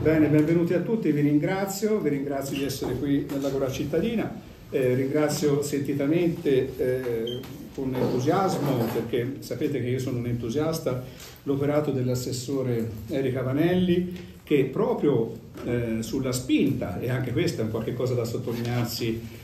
Bene, benvenuti a tutti, vi ringrazio di essere qui nell'Agora Cittadina, ringrazio sentitamente con entusiasmo, perché sapete che io sono un entusiasta, l'operato dell'assessore Erika Vanelli, che proprio sulla spinta, e anche questa è un qualche cosa da sottolinearsi,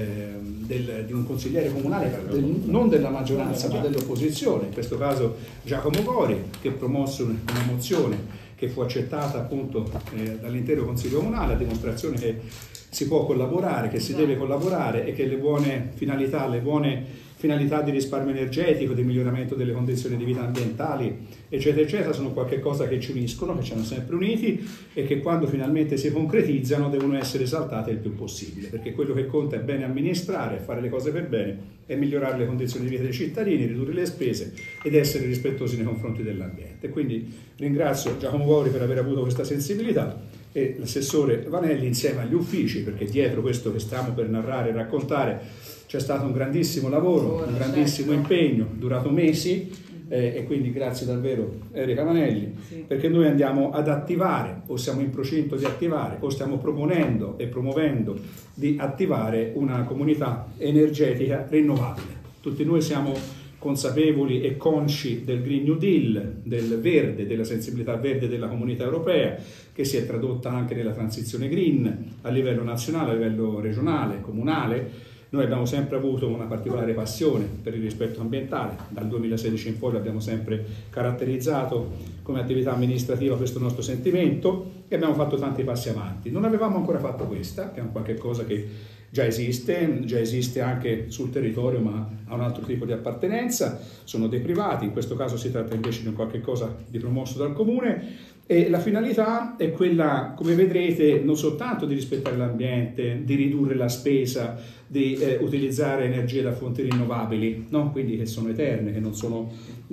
di un consigliere comunale non della maggioranza ma dell'opposizione, in questo caso Giacomo Gori, che promosse una mozione che fu accettata appunto dall'intero Consiglio Comunale, a dimostrazione che si può collaborare, che si deve collaborare e che le buone finalità di risparmio energetico, di miglioramento delle condizioni di vita ambientali, eccetera, eccetera, sono qualche cosa che ci uniscono, che ci hanno sempre uniti e che quando finalmente si concretizzano devono essere esaltate il più possibile, perché quello che conta è bene amministrare, fare le cose per bene e migliorare le condizioni di vita dei cittadini, ridurre le spese ed essere rispettosi nei confronti dell'ambiente. Quindi ringrazio Giacomo Gori per aver avuto questa sensibilità e l'assessore Vanelli insieme agli uffici, perché dietro questo che stiamo per narrare e raccontare c'è stato un grandissimo lavoro, un grandissimo impegno, durato mesi, e quindi grazie davvero Erika Vanelli, perché noi andiamo ad attivare, o siamo in procinto di attivare, o stiamo proponendo e promuovendo di attivare una comunità energetica rinnovabile. Tutti noi siamo consapevoli e consci del Green New Deal, del verde, della sensibilità verde della Comunità Europea, che si è tradotta anche nella transizione green a livello nazionale, a livello regionale, comunale. Noi abbiamo sempre avuto una particolare passione per il rispetto ambientale, dal 2016 in poi l'abbiamo sempre caratterizzato come attività amministrativa questo nostro sentimento e abbiamo fatto tanti passi avanti. Non avevamo ancora fatto questa, che è un qualche cosa che già esiste anche sul territorio ma ha un altro tipo di appartenenza, sono dei privati, in questo caso si tratta invece di un qualche cosa di promosso dal comune e la finalità è quella, come vedrete, non soltanto di rispettare l'ambiente, di ridurre la spesa, di utilizzare energie da fonti rinnovabili, no? Quindi che sono eterne, che non sono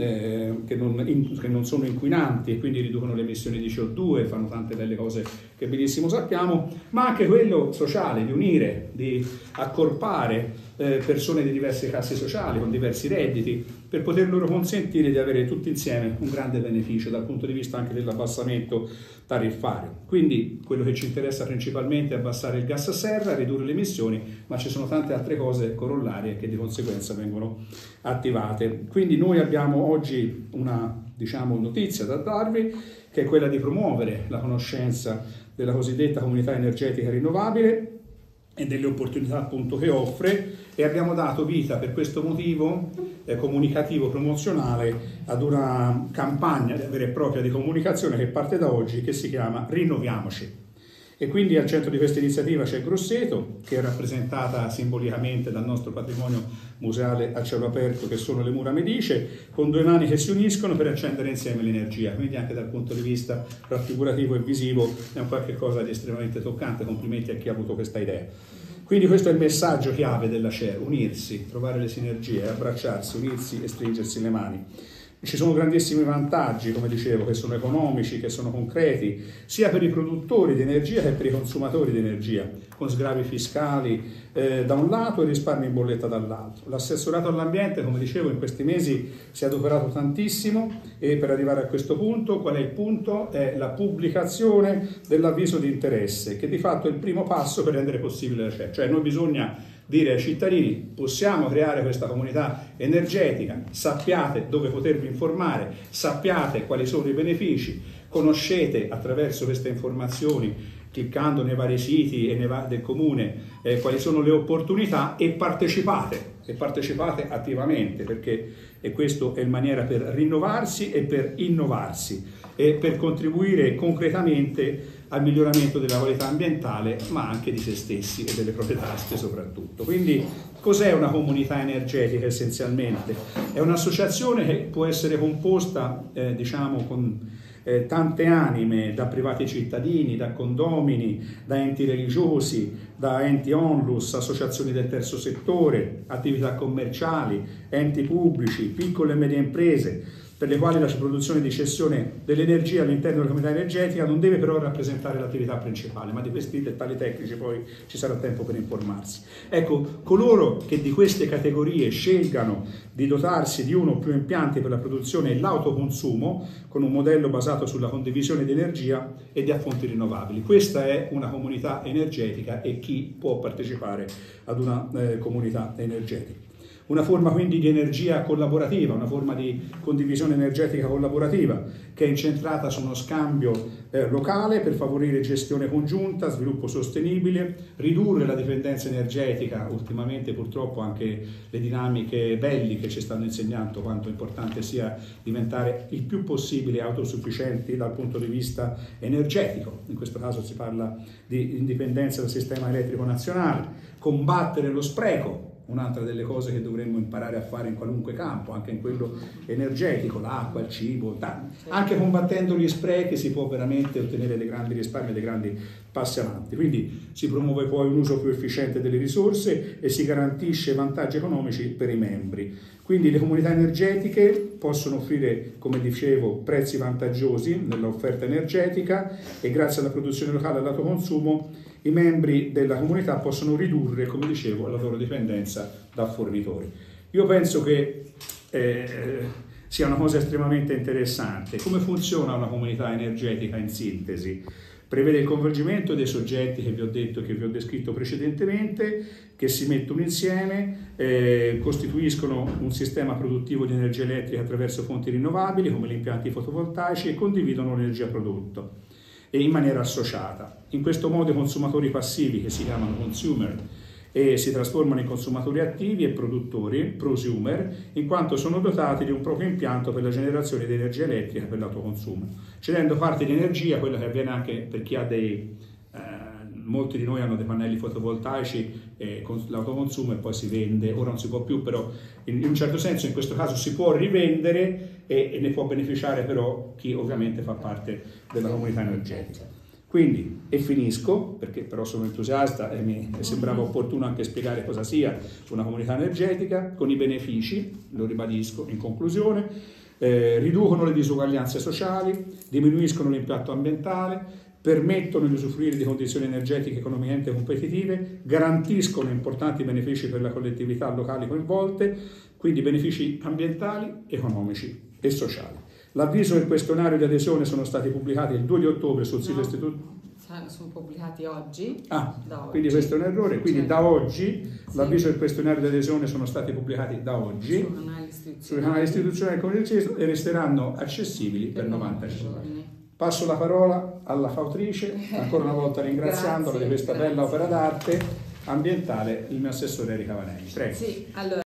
inquinanti e quindi riducono le emissioni di CO2, fanno tante belle cose che benissimo sappiamo, ma anche quello sociale, di unire, di accorpare persone di diverse classi sociali, con diversi redditi, per poter loro consentire di avere tutti insieme un grande beneficio dal punto di vista anche dell'abbassamento tariffario. Quindi quello che ci interessa principalmente è abbassare il gas serra, ridurre le emissioni, ma ci sono tante altre cose corollarie che di conseguenza vengono attivate. Quindi noi abbiamo oggi una notizia da darvi, che è quella di promuovere la conoscenza della cosiddetta comunità energetica rinnovabile e delle opportunità appunto che offre, e abbiamo dato vita per questo motivo comunicativo promozionale ad una campagna vera e propria di comunicazione che parte da oggi, che si chiama Rinnoviamoci. E quindi al centro di questa iniziativa c'è Grosseto, che è rappresentata simbolicamente dal nostro patrimonio museale a cielo aperto, che sono le mura Medice, con due mani che si uniscono per accendere insieme l'energia. Quindi anche dal punto di vista raffigurativo e visivo è un qualche cosa di estremamente toccante. Complimenti a chi ha avuto questa idea. Quindi questo è il messaggio chiave della CER: unirsi, trovare le sinergie, abbracciarsi, unirsi e stringersi le mani. Ci sono grandissimi vantaggi, come dicevo, che sono economici, che sono concreti, sia per i produttori di energia che per i consumatori di energia, con sgravi fiscali da un lato e risparmi in bolletta dall'altro. L'assessorato all'ambiente, come dicevo, in questi mesi si è adoperato tantissimo e per arrivare a questo punto, qual è il punto? È la pubblicazione dell'avviso di interesse, che di fatto è il primo passo per rendere possibile la CER. Cioè noi bisogna dire ai cittadini: possiamo creare questa comunità energetica, sappiate dove potervi informare, sappiate quali sono i benefici, conoscete attraverso queste informazioni, cliccando nei vari siti del comune, quali sono le opportunità e partecipate attivamente, perché questa è la maniera per rinnovarsi e per innovarsi e per contribuire concretamente al miglioramento della qualità ambientale, ma anche di se stessi e delle proprie tasche soprattutto. Quindi cos'è una comunità energetica essenzialmente? È un'associazione che può essere composta con tante anime, da privati cittadini, da condomini, da enti religiosi, da enti onlus, associazioni del terzo settore, attività commerciali, enti pubblici, piccole e medie imprese, per le quali la produzione di cessione dell'energia all'interno della comunità energetica non deve però rappresentare l'attività principale, ma di questi dettagli tecnici poi ci sarà tempo per informarsi. Ecco, coloro che di queste categorie scelgano di dotarsi di uno o più impianti per la produzione e l'autoconsumo, con un modello basato sulla condivisione di energia e di fonti rinnovabili. Questa è una comunità energetica e chi può partecipare ad una comunità energetica. Una forma quindi di energia collaborativa, una forma di condivisione energetica collaborativa che è incentrata su uno scambio locale per favorire gestione congiunta, sviluppo sostenibile, ridurre la dipendenza energetica. Ultimamente purtroppo anche le dinamiche belliche ci stanno insegnando quanto importante sia diventare il più possibile autosufficienti dal punto di vista energetico. In questo caso si parla di indipendenza dal sistema elettrico nazionale, combattere lo spreco. Un'altra delle cose che dovremmo imparare a fare in qualunque campo, anche in quello energetico, l'acqua, il cibo, anche combattendo gli sprechi si può veramente ottenere dei grandi risparmi e dei grandi passi avanti. Quindi si promuove poi un uso più efficiente delle risorse e si garantisce vantaggi economici per i membri. Quindi le comunità energetiche possono offrire, come dicevo, prezzi vantaggiosi nell'offerta energetica e grazie alla produzione locale e all'autoconsumo i membri della comunità possono ridurre, come dicevo, la loro dipendenza da fornitori. Io penso che sia una cosa estremamente interessante. Come funziona una comunità energetica in sintesi? Prevede il coinvolgimento dei soggetti che vi ho detto, che vi ho descritto precedentemente, che si mettono insieme, costituiscono un sistema produttivo di energia elettrica attraverso fonti rinnovabili come gli impianti fotovoltaici e condividono l'energia prodotta e in maniera associata. In questo modo i consumatori passivi, che si chiamano consumer, si trasformano in consumatori attivi e produttori, prosumer, in quanto sono dotati di un proprio impianto per la generazione di energia elettrica per l'autoconsumo, cedendo parte di energia, quella che avviene anche per chi ha molti di noi hanno dei pannelli fotovoltaici con l'autoconsumo e poi si vende, ora non si può più, però in un certo senso in questo caso si può rivendere e ne può beneficiare però chi ovviamente fa parte della comunità energetica. Quindi, e finisco, perché però sono entusiasta e mi sembrava opportuno anche spiegare cosa sia una comunità energetica, con i benefici, lo ribadisco in conclusione, riducono le disuguaglianze sociali, diminuiscono l'impatto ambientale, permettono di usufruire di condizioni energetiche economicamente competitive, garantiscono importanti benefici per la collettività locali coinvolte, quindi benefici ambientali, economici e sociali. L'avviso e il questionario di adesione sono stati pubblicati il 2 di ottobre sul sito istituto. Sono pubblicati oggi. Quindi questo è un errore. Quindi da oggi l'avviso e il questionario di adesione sono stati pubblicati da oggi sui canali istituzionali come deciso e resteranno accessibili per 90 giorni. Passo la parola alla fautrice, ancora una volta ringraziandola di questa bella opera d'arte ambientale, il mio assessore Erika Vanelli. Prego. Sì, allora.